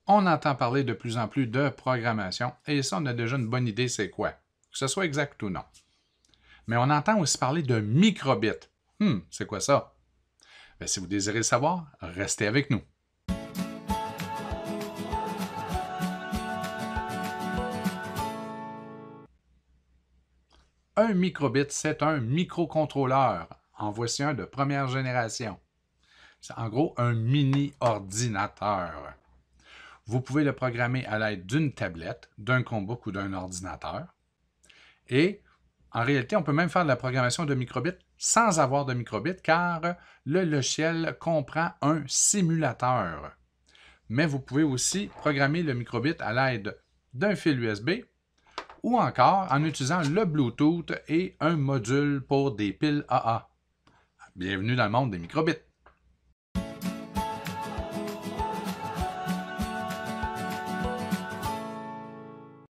On entend parler de plus en plus de programmation, et ça, on a déjà une bonne idée c'est quoi, que ce soit exact ou non. Mais on entend aussi parler de microbits. C'est quoi ça? Bien, si vous désirez le savoir, restez avec nous. Un microbit, c'est un microcontrôleur. En voici un de première génération. C'est en gros un mini-ordinateur. Vous pouvez le programmer à l'aide d'une tablette, d'un Chromebook ou d'un ordinateur. Et en réalité, on peut même faire de la programmation de microbits sans avoir de microbits car le logiciel comprend un simulateur. Mais vous pouvez aussi programmer le microbit à l'aide d'un fil USB ou encore en utilisant le Bluetooth et un module pour des piles AA. Bienvenue dans le monde des microbits.